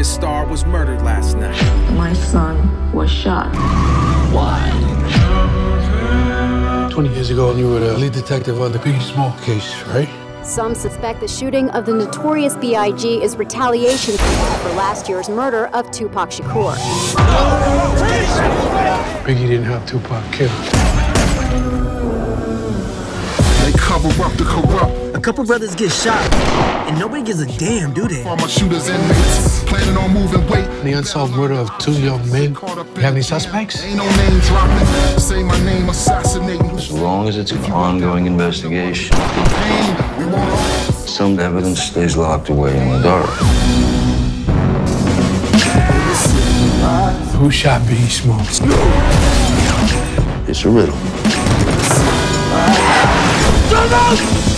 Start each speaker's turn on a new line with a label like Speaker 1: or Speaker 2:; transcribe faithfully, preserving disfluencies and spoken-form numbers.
Speaker 1: biggest star was murdered last night.
Speaker 2: My son was shot.
Speaker 3: Why?
Speaker 4: twenty years ago, you were the lead detective on the Biggie Small case, right?
Speaker 5: Some suspect the shooting of the Notorious B I G is retaliation for last year's murder of Tupac Shakur.
Speaker 4: Biggie didn't have Tupac killed.
Speaker 6: They cover up the corrupt.
Speaker 7: A couple brothers get shot, and nobody gives a damn, do they?
Speaker 6: All my shooters inmates, planning on moving weight.
Speaker 4: The unsolved murder of two young men. You have any suspects?
Speaker 6: Ain't no name dropping. Say my name, assassinating.
Speaker 3: As long as it's an ongoing investigation, some evidence stays locked away in the dark.
Speaker 4: Who shot Biggie Smalls?
Speaker 3: It's a riddle.
Speaker 4: Turn out!